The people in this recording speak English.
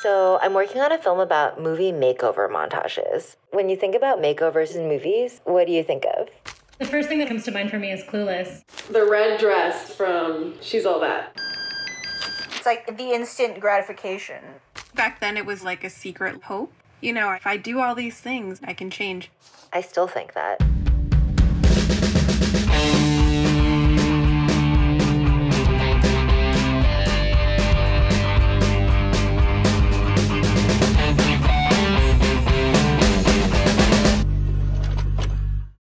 So I'm working on a film about movie makeover montages. When you think about makeovers in movies, what do you think of? The first thing that comes to mind for me is Clueless. The red dress from She's All That. It's like the instant gratification. Back then it was like a secret hope. You know, if I do all these things, I can change. I still think that.